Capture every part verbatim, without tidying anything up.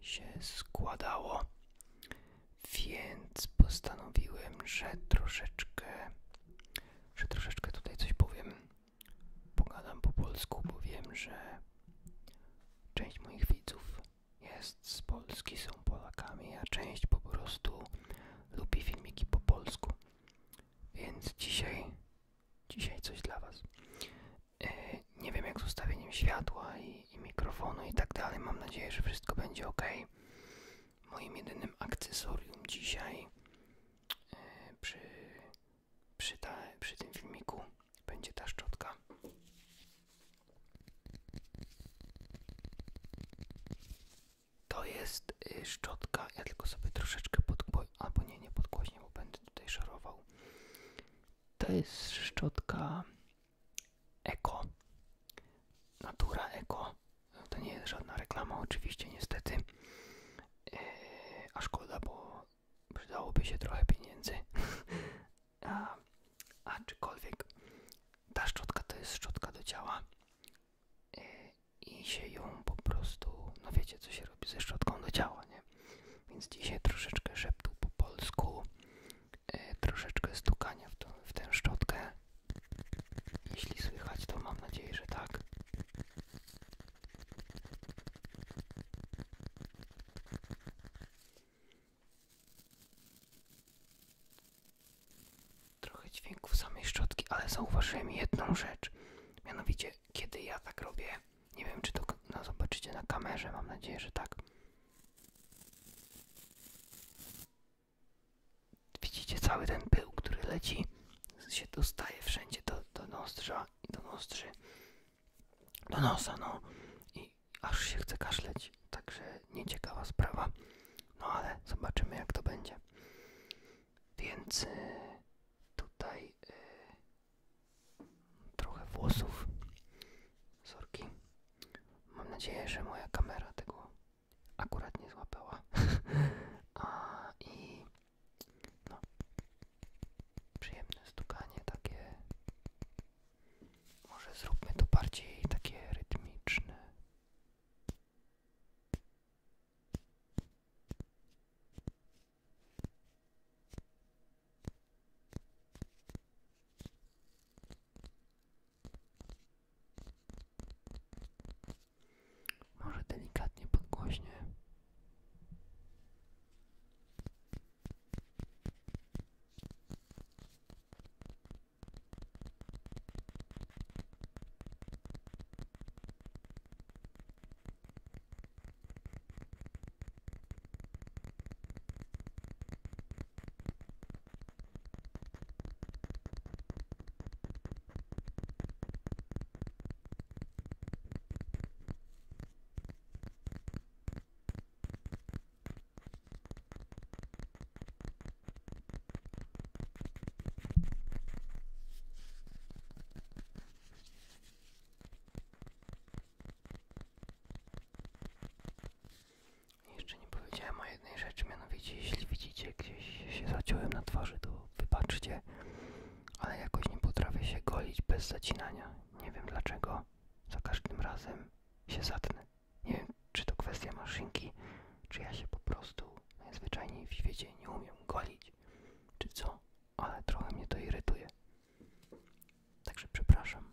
się składało, więc postanowiłem, że troszeczkę, że troszeczkę tutaj coś powiem. Pogadam po polsku, bo wiem, że część moich widzów jest z Polski, są Polakami, a część po prostu lubi filmiki po polsku. Więc dzisiaj, dzisiaj coś dla Was. Yy, nie wiem jak z ustawieniem światła i, i mikrofonu i tak dalej. Mam nadzieję, że wszystko będzie ok. Moim jedynym akcesorium dzisiaj yy, przy, przy, ta, przy tym filmiku będzie ta szczotka. To jest yy, szczotka, ja tylko sobie troszeczkę podgłośnię, albo nie, nie podgłośnię, bo będę tutaj szorował. To jest szczotka Eko, Natura Eko. To nie jest żadna reklama oczywiście, niestety. Yy, a szkoda, bo przydałoby się trochę pieniędzy. a, aczkolwiek ta szczotka to jest szczotka do ciała. Yy, I się ją po prostu, no wiecie co się robi ze szczotką do ciała, nie? Więc dzisiaj troszeczkę szeptu po polsku, yy, troszeczkę stukania w, to, w tę szczotkę. Jeśli słychać, to mam nadzieję, że tak. Trochę dźwięków samej szczotki, ale zauważyłem jedną rzecz. Mianowicie, kiedy ja tak robię, nie wiem czy to no, zobaczycie na kamerze, mam nadzieję, że tak. Widzicie cały ten pył, który leci, się dostaje wszędzie do, do nozdrza i do nozdrzy, do nosa, no i aż się chce kaszleć, także nieciekawa sprawa, no ale zobaczymy jak to będzie. Więc y, tutaj y, trochę włosów, sorki, mam nadzieję, że moja kamera tego akurat nie złapała. A i no, przyjemne stukanie takie, może zróbmy to bardziej takie rytmiczne. Może delikatnie podgłośnie. Jeszcze nie powiedziałem o jednej rzeczy, mianowicie jeśli widzicie gdzieś się zaciąłem na twarzy, to wybaczcie, ale jakoś nie potrafię się golić bez zacinania. Nie wiem dlaczego, za każdym razem się zatnę. Nie wiem czy to kwestia maszynki, czy ja się po prostu najzwyczajniej w świecie nie umiem golić, czy co, ale trochę mnie to irytuje. Także przepraszam.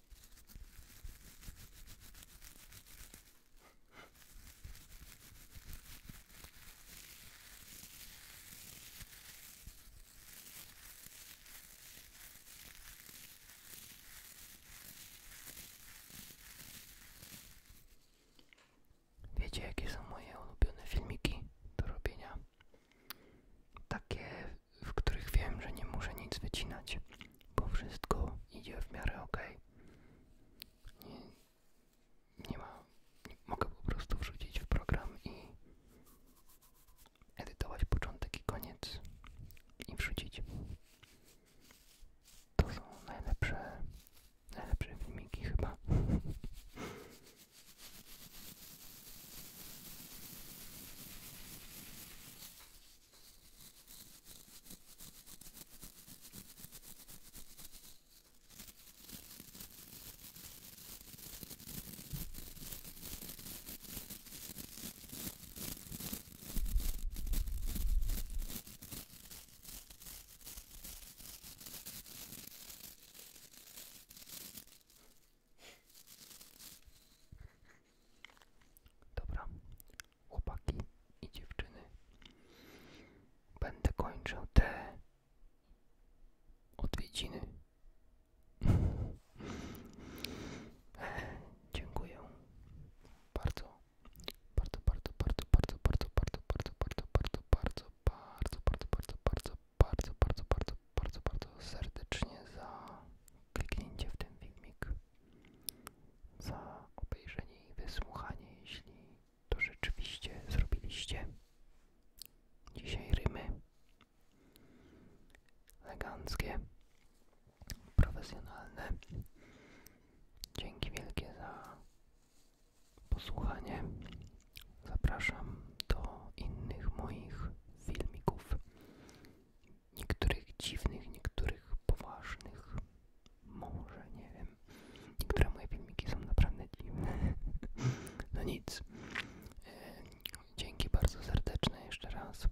profesjonalne. Dzięki wielkie za posłuchanie. Zapraszam do innych moich filmików. Niektórych dziwnych, niektórych poważnych. Może, nie wiem. Niektóre moje filmiki są naprawdę dziwne. No nic. Dzięki bardzo serdeczne jeszcze raz.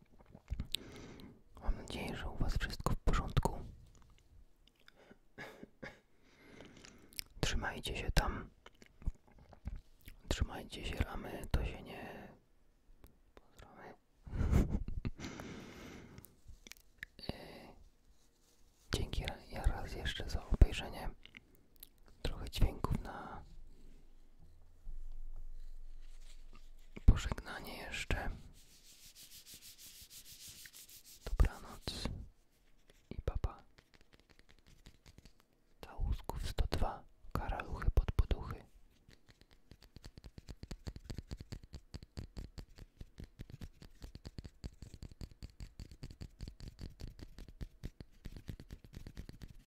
Mam nadzieję, że u was wszystko w porządku. Trzymajcie się tam. Trzymajcie się, ramy, to się nie